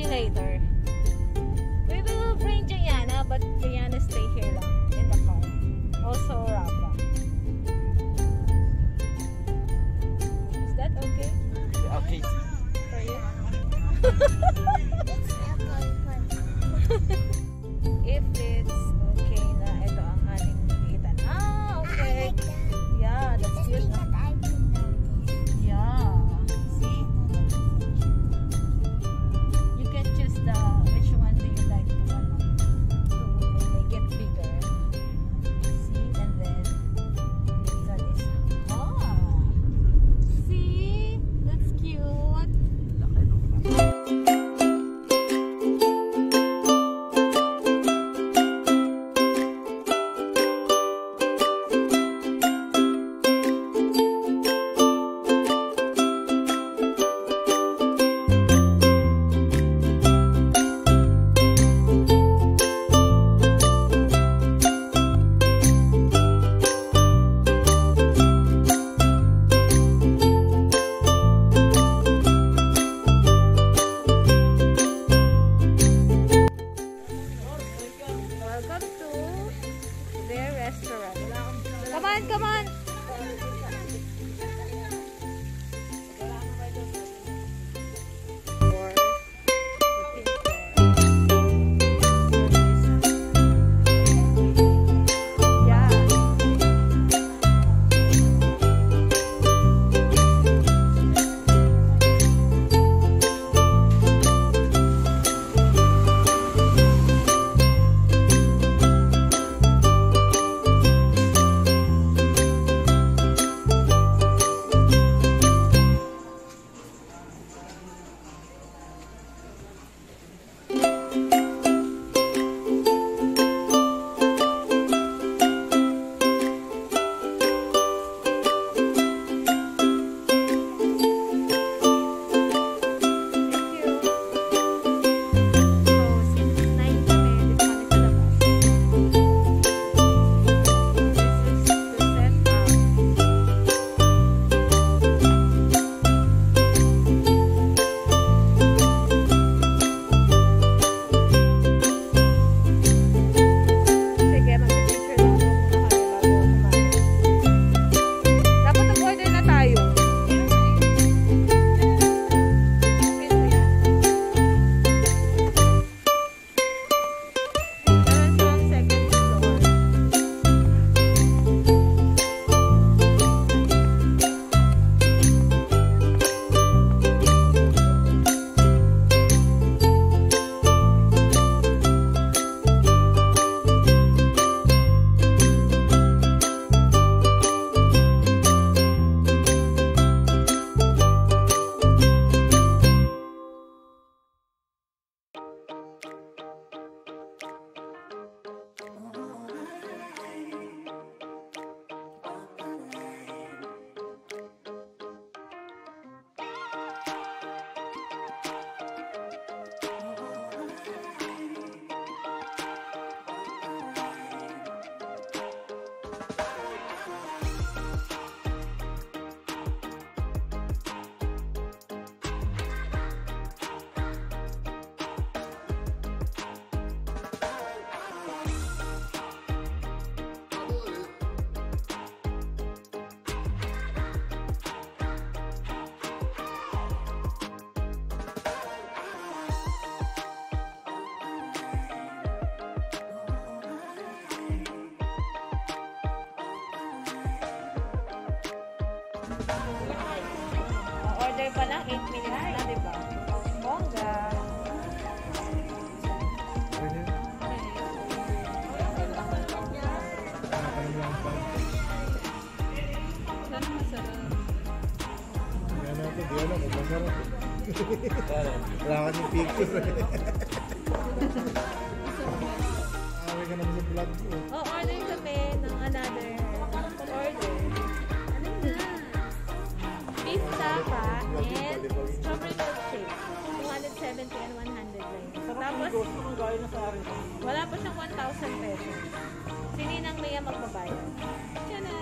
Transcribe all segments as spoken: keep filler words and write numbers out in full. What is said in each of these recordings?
later. We will bring Jayana, but Jayana stay here lang in the car. Also Rafa. Is that okay? Okay. For you? If it's okay na ito ang ating litan. Ah, okay. Yeah, that's good. Yeah. See? You can choose the which one do you like to ano, to make it bigger. See? And then this one is ah. See? That's cute. Welcome to their restaurant. Come on, come on. Or yeah. Order pa lang eight minutes na, di ba? Bongga. Sana masarap. Yan natin, di alam kung masarap. Wala ka yung picture. Away ka naman sa vlog mo. Oh, order kami ng another order. Ano na? Beef tapa and strawberry milkshake. two hundred seventy and one hundred right. Tapos, wala pa siyang one thousand pesos. Sininang Mia magbabayad. Tiyanan!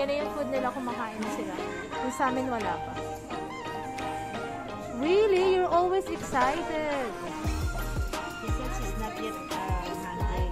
yan na yung food nila, kumakain na sila. Yung sa amin wala pa. Really? You're always excited. He says she's not yet uh, hungry.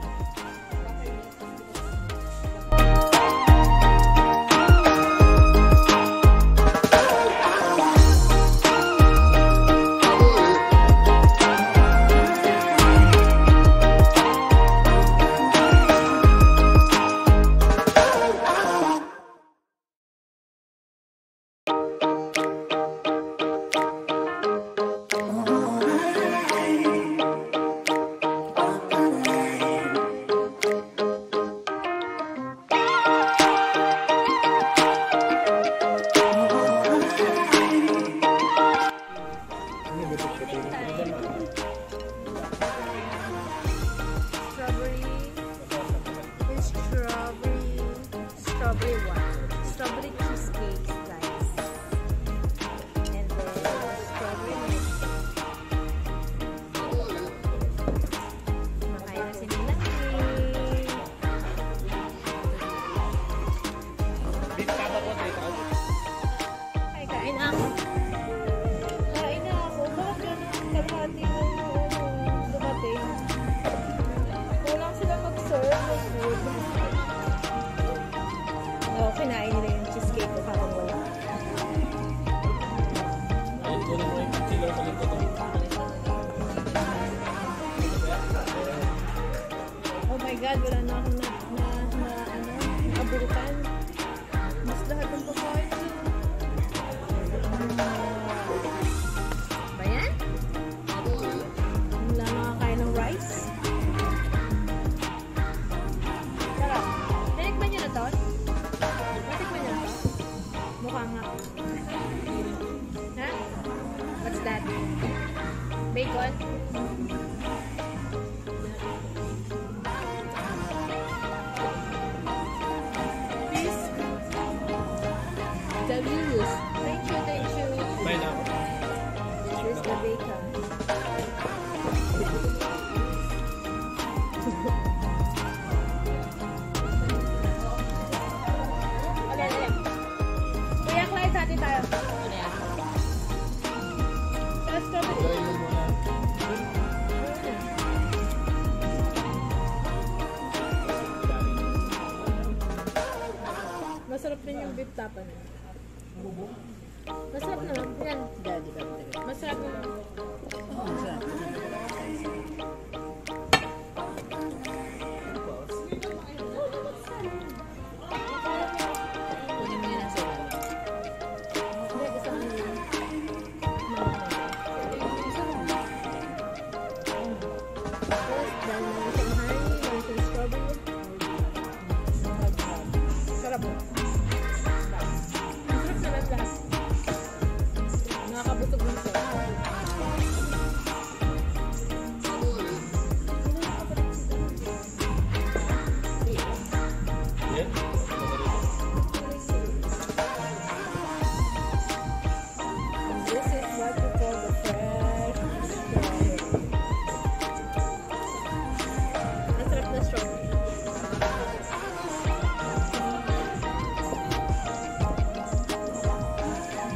Kinain nila yung cheesecake ko parang wala. Oh my God, wala na akong na, na, na ano, abutan. Mas lahat ng pagkain. Ba yan? Wala nakakain ng rice. Sarap. Tinikman nyo na to? Mukha nga. Ha? What's that? Bacon? Please? Delicious. Thank you, thank you. Bye now. Here's the bacon. Hati tayo. Ano yan? Sa strawberry. Masarap din yung beef tapa niya. Masarap naman. Yan. Masarap naman. Masarap.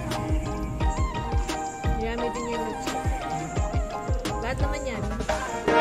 Lahat naman yan.